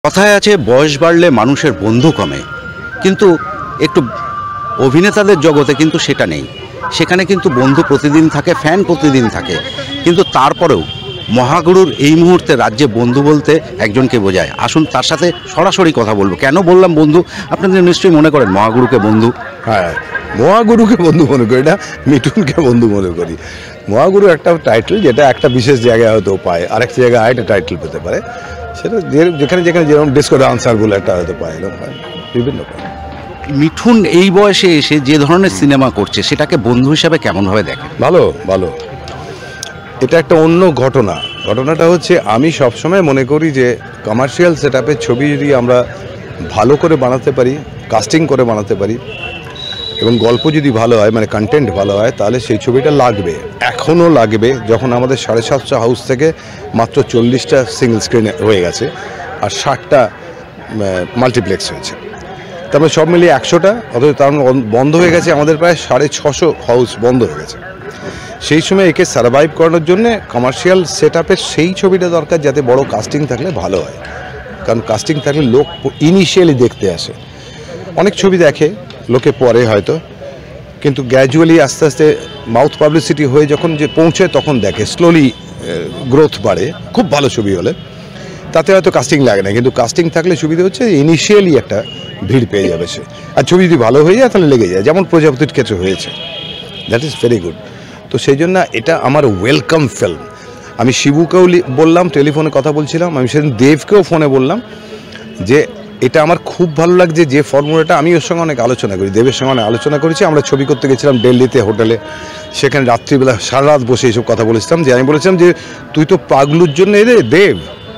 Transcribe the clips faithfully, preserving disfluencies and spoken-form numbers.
কথায় আছে বয়স বাড়লে মানুষের বন্ধু কমে, কিন্তু একটু অভিনেতাদের জগতে কিন্তু সেটা নেই। সেখানে কিন্তু বন্ধু প্রতিদিন থাকে, ফ্যান প্রতিদিন থাকে, কিন্তু তারপরেও মহাগুরুর এই মুহূর্তে রাজ্যে বন্ধু বলতে একজনকে বোঝায়। আসুন তার সাথে সরাসরি কথা বলবো। কেন বললাম বন্ধু, আপনাদের নিশ্চয়ই মনে করেন মহাগুরুকে বন্ধু। হ্যাঁ, মহাগুরুকে বন্ধু মনে করি না, মিঠুনকে বন্ধু মনে করি। মহাগুরু একটা টাইটেল, যেটা একটা বিশেষ জায়গায় হয়তো পায়, আরেকটা জায়গায় আরেকটা টাইটেল পেতে পারে। সেটা যেখানে যেখানে যেরকম ডিসকো ডান্সার বলে একটা হয়তো পায়, এরকম পায়, বিভিন্ন পায়। মিঠুন এই বয়সে এসে যে ধরনের সিনেমা করছে সেটাকে বন্ধু হিসাবে কেমনভাবে দেখে? ভালো ভালো এটা একটা অন্য ঘটনা। ঘটনাটা হচ্ছে, আমি সবসময় মনে করি যে কমার্শিয়াল সেট আপের ছবি যদি আমরা ভালো করে বানাতে পারি, কাস্টিং করে বানাতে পারি, এবং গল্প যদি ভালো হয়, মানে কন্টেন্ট ভালো হয়, তাহলে সেই ছবিটা লাগবে, এখনও লাগবে। যখন আমাদের সাড়ে সাতশো হাউস থেকে মাত্র চল্লিশটা সিঙ্গল স্ক্রিন হয়ে গেছে আর ষাটটা মাল্টিপ্লেক্স হয়েছে, তারপরে সব মিলিয়ে একশোটা, অথচ তার বন্ধ হয়ে গেছে আমাদের প্রায় সাড়ে ছশো হাউস বন্ধ হয়ে গেছে। সেই সময় একে সারভাইভ করানোর জন্য কমার্শিয়াল সেট আপের সেই ছবিটা দরকার, যাতে বড় কাস্টিং থাকলে ভালো হয়। কারণ কাস্টিং থাকলে লোক ইনিশিয়ালি দেখতে আসে, অনেক ছবি দেখে লোকে পরে হয়তো, কিন্তু গ্র্যাজুয়ালি আস্তে আস্তে মাউথ পাবলিসিটি হয়ে যখন যে পৌঁছায় তখন দেখে, স্লোলি গ্রোথ বাড়ে। খুব ভালো ছবি হলে তাতে হয়তো কাস্টিং লাগে না, কিন্তু কাস্টিং থাকলে সুবিধা হচ্ছে ইনিশিয়ালি একটা ভিড় পেয়ে যাবে সে, আর ছবি যদি ভালো হয়ে যায় তাহলে লেগে যায়, যেমন প্রজাপতির ক্ষেত্রে হয়েছে। That is very good. তো সেই জন্য এটা আমার ওয়েলকাম ফিল্ম। আমি শিবুকেও বললাম, টেলিফোনে কথা বলছিলাম, আমি সেদিন দেবকেও ফোনে বললাম যে এটা আমার খুব ভালো লাগছে যে ফর্মুলাটা। আমি ওর সঙ্গে অনেক আলোচনা করি, দেবের সঙ্গে অনেক আলোচনা করেছি। আমরা ছবি করতে গেছিলাম দিল্লিতে হোটেলে, সেখানে রাত্রিবেলা সারা রাত বসে এইসব কথা বলেছিলাম। যে আমি বলেছিলাম যে তুই তো পাগলুর জন্য এ রে দেব,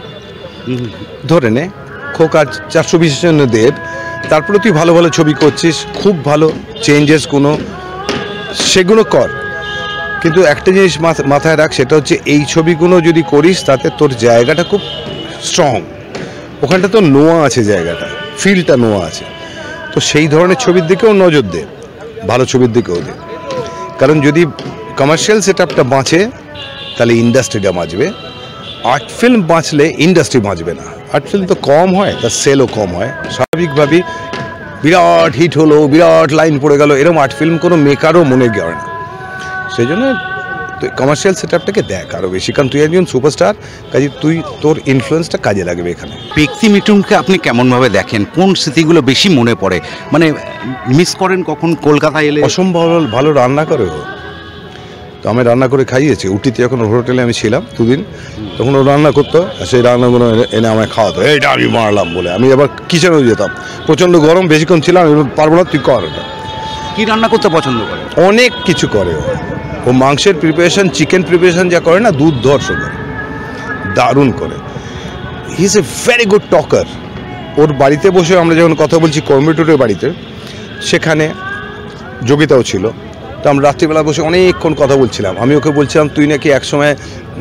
ধরে নে খোকা চারশো বিশের জন্য দেব, তারপরে তুই ভালো ভালো ছবি করছিস, খুব ভালো চেঞ্জেস কোনো, সেগুলো কর। কিন্তু একটা জিনিস মাথায় রাখ, সেটা হচ্ছে এই ছবিগুলো যদি করিস তাতে তোর জায়গাটা খুব স্ট্রং, ওখানটা তো নোয়া আছে, জায়গাটা ফিলটা নোয়া আছে। তো সেই ধরনের ছবির দিকেও নজর দে, ভালো ছবির দিকেও দে। কারণ যদি কমার্শিয়াল সেট আপটা বাঁচে তাহলে ইন্ডাস্ট্রিটা বাঁচবে, আর্ট ফিল্ম বাঁচলে ইন্ডাস্ট্রি বাঁচবে না। আর্ট ফিল্ম তো কম হয়, তার সেলও কম হয়। স্বাভাবিকভাবেই বিরাট হিট হলো, বিরাট লাইন পড়ে গেল, এরকম আর্ট ফিল্ম কোনো মেকারও মনে করে না। সেই জন্য কমার্শিয়াল সেট আপটাকে দেখ আরও বেশি, কারণ তুই একজন সুপারস্টার, কাজে তুই তোর ইনফ্লুয়েন্সটা কাজে লাগবে এখানে। ব্যক্তি মিঠুনকে আপনি কেমনভাবে দেখেন? কোন স্মৃতিগুলো বেশি মনে পড়ে, মানে মিস করেন কখন কলকাতা এলে? অসম্ভব ভালো রান্না করে ও, তো আমি রান্না করে খাইয়েছি। উটিতে যখন হোটেলে আমি ছিলাম দুদিন, তখন ও রান্না করতো, আর সেই রান্নাগুলো এনে আমায় খাওয়াতো। এইটা আমি মারলাম বলে আমি আবার কিচেনেও যেতাম, প্রচণ্ড গরম, বেশিক্ষণ ছিলাম, পারবো না, তুই কর। এটা কি রান্না করতে পছন্দ করে? অনেক কিছু করে ও। ও মাংসের প্রিপারেশন, চিকেন প্রিপারেশন যা করে না, দুর্ধর্ষ করে, দারুণ করে। He is a very good talker. ওর বাড়িতে বসে আমরা যখন কথা বলছি, কম্পিউটারের বাড়িতে, সেখানে যোগিতাও ছিল, তো আমরা রাত্রিবেলা বসে অনেকক্ষণ কথা বলছিলাম। আমি ওকে বলছিলাম, তুই নাকি একসময়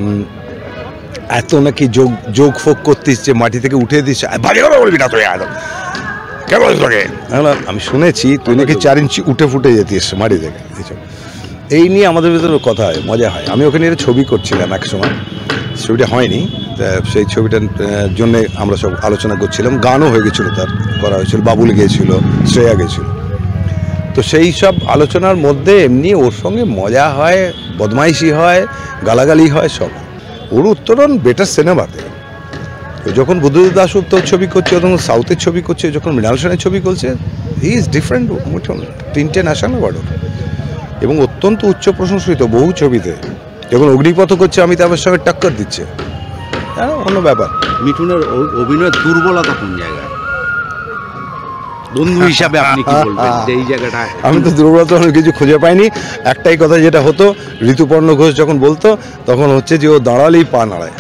এত নাকি যোগ যোগ ফোক করতিস যে মাটি থেকে উঠে দিস, ভালো কথা বলবি না তুই, কেমন তোকে? আমি শুনেছি তুই নাকি চার ইঞ্চি উঠে ফুটে যেতিস মাটি থেকে। এই নিয়ে আমাদের ভিতরে কথা হয়, মজা হয়। আমি ওখানে ছবি করছিলাম এক সময়, ছবিটা হয়নি, সেই ছবিটার জন্যে আমরা সব আলোচনা করছিলাম। গানও হয়ে গেছিলো, তার করা হয়েছিল, বাবুল গিয়েছিল, শ্রেয়া গেছিল। তো সেই সব আলোচনার মধ্যে এমনি ওর সঙ্গে মজা হয়, বদমাইশি হয়, গালাগালি হয়, সব। ওর উত্তরণ বেটার সিনেমাতে। যখন বুদ্ধদেব দাস উত্তর ছবি করছে, যখন সাউথের ছবি করছে, যখন মৃণাল সেনের ছবি করছে, হি ইজ ডিফারেন্ট। তিনটে ন্যাশনাল অ্যাওয়ার্ড, এবং অত্যন্ত উচ্চ প্রশংসিত বহু ছবিতে। যখন অগ্নিপথ করছে, অমিতাভের সঙ্গে টক্কর দিচ্ছে, হ্যাঁ, অন্য ব্যাপার। মিঠুনের অভিনয়ের দুর্বলতা কোন জায়গায় বন্ধু হিসাবে আপনি কি বলবেন যে এই জায়গাটা? আমি তো দুর্বলতা কিছু খুঁজে পাইনি। একটাই কথা যেটা হতো, ঋতুপর্ণ ঘোষ যখন বলতো, তখন হচ্ছে যে ও দাঁড়ালেই পা নাড়ায়।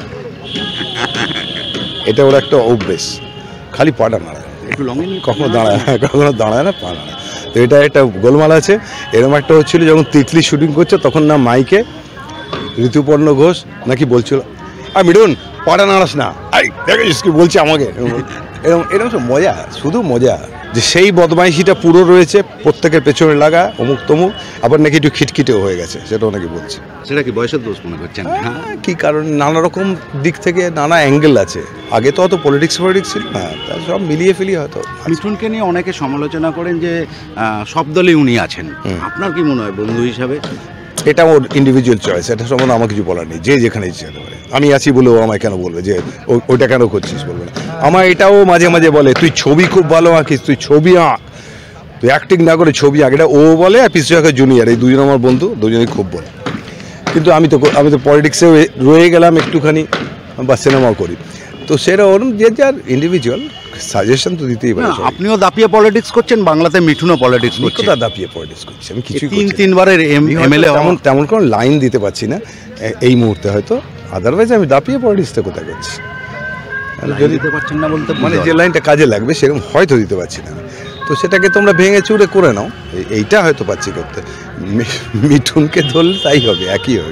এটা ওর একটা অভ্যেস, খালি পাটা নাড়ায়, একটু লঙ্গে কখনো দাঁড়ায়, কখনো দাঁড়ায় না, পা নাড়ায়। তো এটা একটা গোলমাল আছে। এরকম একটা হচ্ছিল যখন তিতলি শুটিং করছে, তখন না মাইকে ঋতুপর্ণ ঘোষ নাকি বলছিল, আর মিঠুন পাটা নাড়াস না, আই দেখেছিস কি বলছে আমাকে, এরকম এরকম সব মজা, শুধু মজা। যে সেই বদমাইশিটা পুরো রয়েছে, প্রত্যেকের পেছনে লাগা অমুক তমুক, আবার নাকি একটু খিটখিটেও হয়ে গেছে, সেটাও নাকি বলছে। সেটা কি বয়সের দোষ মনে করছেন? হ্যাঁ, কী কারণ, নানা রকম দিক থেকে নানা অ্যাঙ্গেল আছে। আগে তো অত পলিটিক্স পলিটিক্স ছিল না, তা সব মিলিয়ে ফেলিয়ে হয়তো। মিঠুনকে নিয়ে অনেকে সমালোচনা করেন যে সব দলেই উনি আছেন, আপনার কি মনে হয় বন্ধু হিসাবে? এটা ওর ইন্ডিভিজুয়াল চয়েস, এটা সম্বন্ধে আমার কিছু বলার নেই। যে যেখানে ইচ্ছে হতে পারে। আমি আছি বলেও আমায় কেন বলবে যে ওইটা কেন করছিস, বলবে না। আমার এটাও মাঝে মাঝে বলে, তুই ছবি খুব ভালো আঁকিস, তুই ছবি আঁক, তুই অ্যাক্টিং না করে ছবি আঁক। এটা ও বলে, আর পিছু আঁকে জুনিয়র, এই দুজন আমার বন্ধু, দুজনেই খুব বলে। কিন্তু আমি তো আমি তো পলিটিক্সেও রয়ে গেলাম একটুখানি, বা সিনেমাও করি, তো সেটা ওরকম যে যার ইন্ডিভিজুয়াল সাজেশন তো দিতেই পারে। আপনিও দাপিয়ে পলিটিক্স করছেন, বাংলাতে মিঠুনও পলিটিক্স করছে। কোথা দাপিয়ে পলিটিক্স করছি আমি? কিছু তিন তিনবারের এমএলএ, তেমন তেমন কোনো লাইন দিতে পারছি না এই মুহূর্তে হয়তো, আদারওয়াইজ আমি দাপিয়ে পলিটিক্সটা কোথায় করছি। যদি দিতে পারছেন না বলতে, মানে যে লাইনটা কাজে লাগবে সেরকম হয়তো দিতে পারছি না, তো সেটাকে তোমরা ভেঙে চুড়ে করে নাও। এইটা হয়তো পাচ্ছি করতে, মিঠুনকে ধরলে তাই হবে, একই হবে।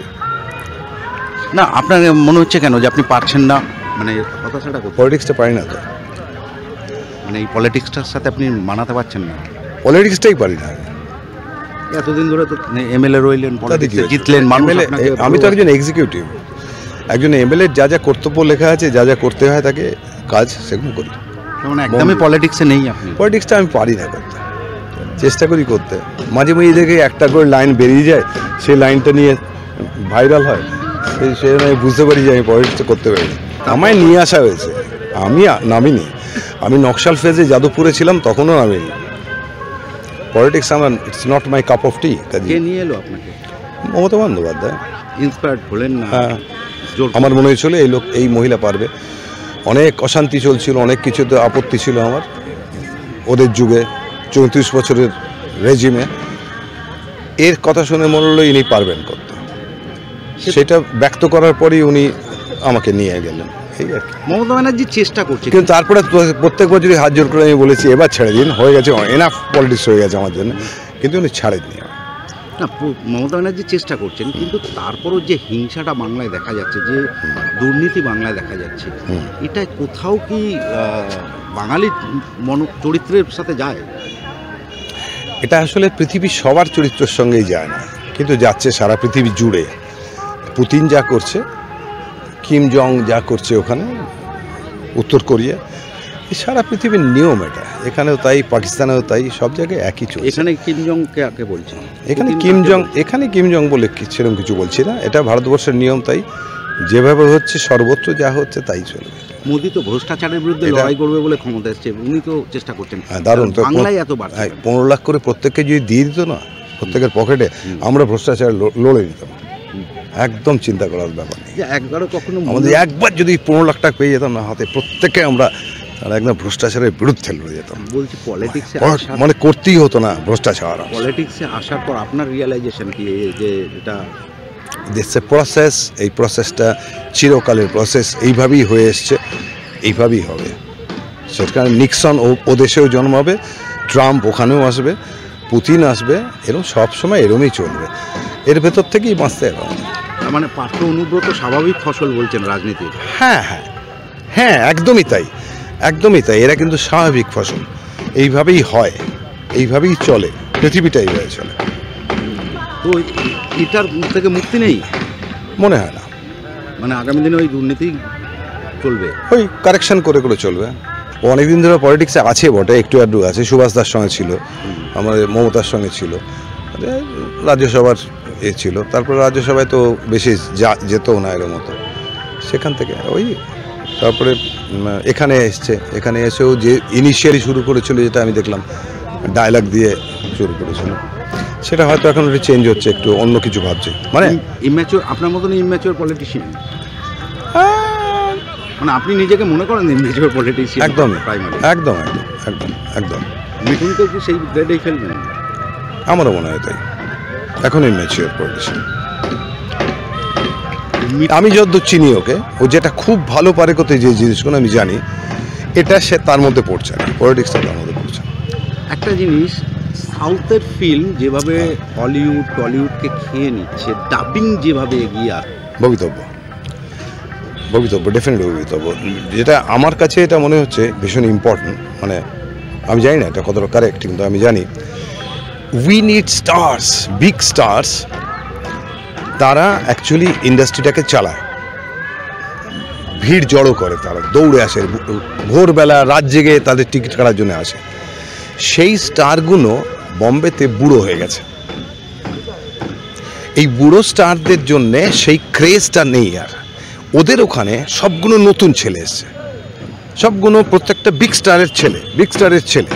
না, আপনার মনে হচ্ছে কেন যে আপনি পারছেন না, মানে হতাশাটা করতে? পলিটিক্সটা পারি না তো, মানে এই পলিটিক্সটার সাথে আপনি মানাতে পারছেন না? পলিটিক্সটাই পারি না। এতদিন ধরে তো এমএলএ রইলেন, জিতলেন, আমি তো একজন এক্সিকিউটিভ, একজন এমএলএ যা যা কর্তব্য লেখা আছে, যা যা করতে হয় তাকে কাজ, সেগুলো করি। মানে একদমই পলিটিক্সে নেই আপনি? পলিটিক্সটা আমি পারি না করতে, চেষ্টা করি করতে। মাঝে মাঝে দেখে একটা করে লাইন বেরিয়ে যায়, সেই লাইনটা নিয়ে ভাইরাল হয়, সেই জন্য আমি বুঝতে পারি যে আমি পলিটিক্সটা করতে পারি না। আমায় নিয়ে আসা হয়েছে, আমি নামিনি। আমি নকশাল ফেজে যাদবপুরে ছিলাম, তখনও নামিনি। পলিটিক্স আমার, it's not my cup of tea. কে নিয়ে এলো আপনাকে? মমতা বন্দ্যোপাধ্যায়। ইন্সপায়ার্ড হলেন না? হ্যাঁ, আমার মনে হয়েছিল এই লোক, এই মহিলা পারবে। অনেক অশান্তি চলছিল, অনেক কিছুতে আপত্তি ছিল আমার ওদের যুগে, চৌত্রিশ বছরের রেজিমে। এর কথা শুনে মনে হলো ইনি পারবেন করতে, সেটা ব্যক্ত করার পরই উনি আমাকে নিয়ে গেলেন, এই আর কি। মমতা ব্যানার্জি চেষ্টা করছে, কিন্তু তারপরে প্রত্যেক বছরই হাত জোর করে আমি বলেছি এবার ছেড়ে দিন, হয়ে গেছে, এনাফ পলিটিক্স হয়ে গেছে আমার জন্য, কিন্তু উনি ছাড়েননি। না, মমতা ব্যানার্জি চেষ্টা করছেন, কিন্তু তারপরও যে হিংসাটা বাংলায় দেখা যাচ্ছে, যে দুর্নীতি বাংলায় দেখা যাচ্ছে, এটা কোথাও কি বাঙালি মন চরিত্রের সাথে যায়? এটা আসলে পৃথিবীর সবার চরিত্রের সঙ্গেই যায় না, কিন্তু যাচ্ছে সারা পৃথিবী জুড়ে। পুতিন যা করছে, কিম জং যা করছে ওখানে উত্তর কোরিয়া, সারা পৃথিবীর নিয়ম এটা। এখানেও তাই, পাকিস্তানেও তাই, সব জায়গায় একই চলছে। এখানে কিম জং কে বলছেন? এখানে কিম জং, এখানে কিম জং বলে সেরকম কিছু বলছি না, এটা ভারতবর্ষের নিয়ম। তাই যেভাবে হচ্ছে সর্বত্র যা হচ্ছে তাই চলবে। মোদি তো ভ্রষ্টাচারের বিরুদ্ধে লড়াই করবে বলে ক্ষমতা এসছে, উনি তো চেষ্টা করছেন। দারুণ তো, বাংলায় এত বাড়ছে, পনেরো লাখ করে প্রত্যেককে যদি দিয়ে দিত না, প্রত্যেকের পকেটে, আমরা ভ্রষ্টাচার লড়ে নিতাম, একদম চিন্তা করার ব্যাপার নেই। একবারও কখনো আমাদের একবার যদি পনেরো লাখ টাকা পেয়ে যেতাম না হাতে, প্রত্যেকে আমরা তারা একদম ভ্রষ্টাচারের বিরুদ্ধে লড়ে যেতাম। বলছি পলিটিক্সে মানে করতেই হতো না ভ্রষ্টাচার। পলিটিক্সে আসার পর আপনার রিয়েলাইজেশন কি, যে এটা দিস এ প্রসেস, এই প্রসেসটা চিরকালের প্রসেস, এইভাবেই হয়ে এসছে, এইভাবেই হবে। সেখানে নিক্সন ও দেশেও জন্মাবে, ট্রাম্প ওখানেও আসবে, পুতিন আসবে, এরকম সবসময় এরমই চলবে, এর ভেতর থেকেই বাঁচতে হবে। মানে পার্থ অনুব্রত স্বাভাবিক ফসল বলছেন রাজনীতির? হ্যাঁ হ্যাঁ হ্যাঁ, একদমই তাই, একদমই তাই। এরা কিন্তু স্বাভাবিক ফসল, এইভাবেই হয়, এইভাবেই চলে, পৃথিবীটা এইভাবে চলে। তো এটার থেকে মুক্তি নেই মনে হয় না। মানে আগামী দিনে ওই দুর্নীতি চলবে, ওই কারেকশন করে করে চলবে। ও অনেকদিন ধরে পলিটিক্সে আছে বটে, একটু আধটু আছে। সুভাষদার সঙ্গে ছিল, আমাদের মমতার সঙ্গে ছিল, রাজ্যসভার এ ছিল। তারপরে রাজ্যসভায় তো বেশি যা যেত না এর মতো, সেখান থেকে ওই তারপরে এখানে এসছে। এখানে এসেও যে ইনিশিয়ালি শুরু করেছিল, যেটা আমি দেখলাম ডায়লগ দিয়ে শুরু করেছিল, সেটা হয়তো এখন একটু চেঞ্জ হচ্ছে, একটু অন্য কিছু ভাবছে। মানে ইম্যাচিওর, আপনার মতন ইম্যাচিওর পলিটিশিয়ান, মানে আপনি নিজেকে মনে করেন ইম্যাচিওর পলিটিশিয়ান? একদম একদম একদম একদম একদম। মিঠুনকে কি সেই গ্রেডেই ফেলবেন? আমারও মনে হয় তাই, এখন ইম্যাচিওর পলিটিশিয়ান। আমি যতদূর চিনি ওকে, ও যেটা খুব ভালো পারে করতে, যে জিনিসগুলো আমি জানি, এটা সে তার মধ্যে পড়ছে না, পলিটিক্সটা তার মধ্যে পড়ছে না। একটা জিনিস, সাউথের ফিল্ম যেভাবে হলিউড টলিউডকে খেয়ে নিচ্ছে, ডাবিং যেভাবে এগিয়ে আসে, ভবিতব্য ভবিতব্য ডেফিনেটলি ভবিতব্য। যেটা আমার কাছে এটা মনে হচ্ছে ভীষণ ইম্পর্টেন্ট, মানে আমি জানি না এটা কতটা কারেক্ট, কিন্তু আমি জানি we need stars, big stars. তারা অ্যাকচুয়ালি ইন্ডাস্ট্রিটাকে চালায়, ভিড় জড়ো করে, তারা দৌড়ে আসে, ভোরবেলা রাত জেগে তাদের টিকিট কাটার জন্য আসে। সেই স্টারগুলো বম্বেতে বুড়ো হয়ে গেছে। এই বুড়ো স্টারদের জন্যে সেই ক্রেজটা নেই আর। ওদের ওখানে সবগুলো নতুন ছেলে এসছে, সবগুলো প্রত্যেকটা বিগ স্টারের ছেলে, বিগ স্টারের ছেলে।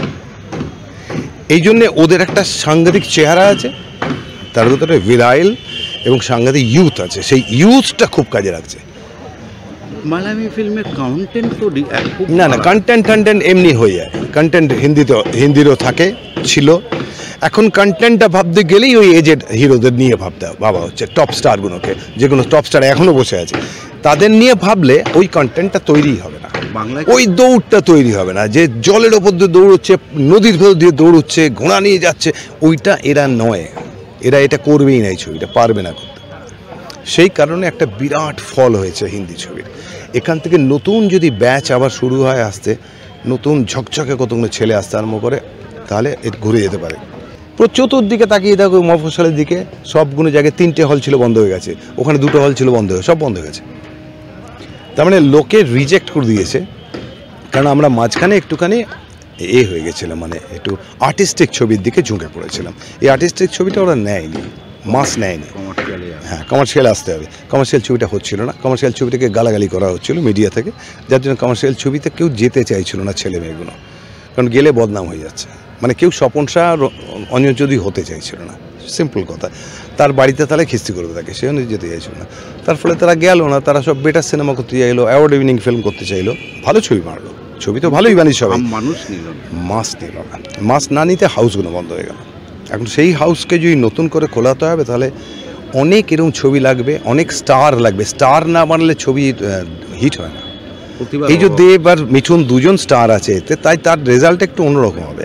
এই জন্যে ওদের একটা সাংঘাতিক চেহারা আছে, তার ভিতরে ভিরাইল এবং সাংঘাতিক ইউথ আছে। সেই ইউথটা খুব কাজে লাগছে। মালায়ামি ফিল্মের কন্টেন্ট তো না না কন্টেন্ট কন্টেন্ট এমনি হয়ে যায়। কন্টেন্ট হিন্দিতে, হিন্দিরও থাকে, ছিল। এখন কন্টেন্টটা ভাবতে গেলেই ওই এজেড হিরোদের নিয়ে ভাবতে ভাবা হচ্ছে, টপ স্টারগুলোকে, যেগুলো টপ স্টার এখনও বসে আছে তাদের নিয়ে ভাবলে ওই কন্টেন্টটা তৈরি হবে না, বাংলায় ওই দৌড়টা তৈরি হবে না। যে জলের ওপর দিয়ে দৌড়চ্ছে, নদীর ভেতর দিয়ে দৌড়চ্ছে, ঘোড়া নিয়ে যাচ্ছে, ওইটা এরা নয়। এরা এটা করবেই না, এই ছবিটা পারবে না করতে। সেই কারণে একটা বিরাট ফল হয়েছে হিন্দি ছবির। এখান থেকে নতুন যদি ব্যাচ আবার শুরু হয় আসতে, নতুন ঝকঝকে কতগুলো ছেলে আসতে আরম্ভ করে, তাহলে এর ঘুরে যেতে পারে। পুরো চতুর্দিকে তাকিয়ে দেখো, মফস্বলের দিকে সবগুলো জায়গায় তিনটে হল ছিল বন্ধ হয়ে গেছে, ওখানে দুটো হল ছিল বন্ধ হয়ে, সব বন্ধ হয়ে গেছে। তার মানে লোকে রিজেক্ট করে দিয়েছে, কারণ আমরা মাঝখানে একটুখানি এ হয়ে গেছিলাম, মানে একটু আর্টিস্টিক ছবির দিকে ঝুঁকে পড়েছিলাম। এই আর্টিস্টিক ছবিটা ওরা নেয়নি, মাস নেয়নি। হ্যাঁ, কমার্শিয়াল আসতে হবে। কমার্শিয়াল ছবিটা হচ্ছিল না, কমার্শিয়াল ছবিটাকে গালাগালি করা হচ্ছিল মিডিয়া থেকে, যার জন্য কমার্শিয়াল ছবিতে কেউ যেতে চাইছিল না, ছেলে মেয়েগুলো, কারণ গেলে বদনাম হয়ে যাচ্ছে। মানে কেউ স্বপন শাহ অঞ্জন চৌধুরী হতে চাইছিল না, সিম্পল কথা। তার বাড়িতে তাহলে খিস্তি করবে তাকে, সে অনুযায়ী যেতে চাইছিল না। তার ফলে তারা গেল না, তারা সব বেটার সিনেমা করতে চাইলো, অ্যাওয়ার্ড উইনিং ফিল্ম করতে চাইলো, ভালো ছবি মারলো, ছবি তো ভালোই বানিয়ে সবাই, মানুষ নিল মাস নিল না। মাস না নিতে হাউসগুলো বন্ধ হয়ে গেল। এখন সেই হাউসকে যদি নতুন করে খোলাতে হবে, তাহলে অনেক এরকম ছবি লাগবে, অনেক স্টার লাগবে। স্টার না বানালে ছবি হিট হয় না। এই যে দেব আর মিঠুন দুজন স্টার আছে এতে, তাই তার রেজাল্ট একটু অন্যরকম হবে।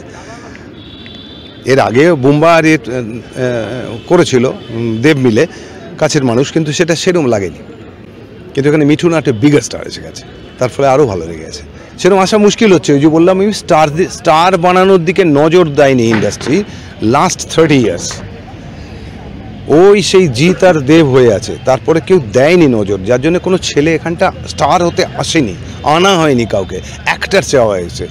এর আগে বুম্বা আর এ করেছিল দেব মিলে, কাছের মানুষ, কিন্তু সেটা সেরকম লাগেনি। কিন্তু এখানে মিঠুন একটা বিগার স্টার এসে গেছে, তার ফলে আরও ভালো লেগে গেছে। সেরকম আসা মুশকিল হচ্ছে। ওই যে বললাম, আমি স্টার স্টার বানানোর দিকে নজর দেয়নি ইন্ডাস্ট্রি লাস্ট থার্টি ইয়ার্স। ওই সেই জিৎ আর দেব হয়ে আছে, তারপরে কেউ দেয়নি নজর, যার জন্য কোনো ছেলে এখানটা স্টার হতে আসেনি, আনা হয়নি কাউকে, অ্যাক্টার চাওয়া হয়েছে।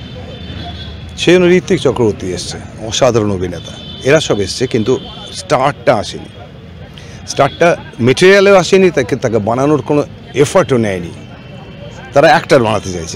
সেই জন্য ঋত্বিক চক্রবর্তী এসছে, অসাধারণ অভিনেতা, এরা সব এসছে, কিন্তু স্টারটা আসেনি। স্টারটা মেটেরিয়ালেও আসেনি, তাকে তাকে বানানোর কোনো এফার্টও নেয়নি। তারা অ্যাক্টার বানাতে চাইছে,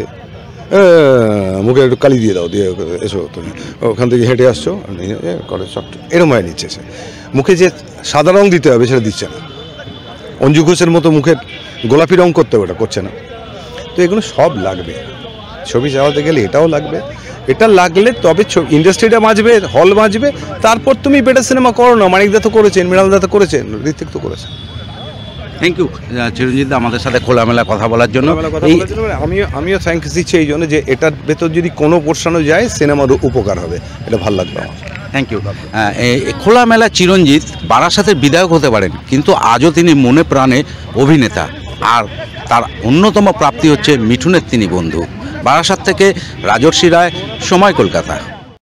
মুখে একটু কালি দিয়ে দাও, দিয়ে এসো তুমি ওখান থেকে হেঁটে আসছো করে শক্ট, এরম হয়ে নিচ্ছে সে। মুখে যে সাদা রঙ দিতে হবে সেটা দিচ্ছে না, অঞ্জু ঘোষের মতো মুখে গোলাপি রঙ করতে হবে, ওটা করছে না। তো এগুলো সব লাগবে, ছবি চালাতে গেলে এটাও লাগবে। এটা লাগলে তবে ইন্ডাস্ট্রিটা বাঁচবে, হল বাঁচবে। তারপর তুমি বেটার সিনেমা করো না। মানিকদা তো করেছেন, মৃণালদা তো করেছেন, ঋত্বিক তো করেছেন। থ্যাংক ইউ চিরঞ্জিত আমাদের সাথে খোলামেলা কথা বলার জন্য। আমিও আমিও থ্যাঙ্কস দিচ্ছি এই জন্য যে এটার ভেতর যদি কোনো পোর্শনও যায়, সিনেমার উপকার হবে, এটা ভালো লাগবে আমার। Thank you. খোলামেলা চিরঞ্জিত বারাসাতের বিধায়ক হতে পারেন, কিন্তু আজও তিনি মনে প্রাণে অভিনেতা। আর তার অন্যতম প্রাপ্তি হচ্ছে মিঠুনের তিনি বন্ধু। বারাসাত থেকে রাজর্ষি রায়, সময়, কলকাতা।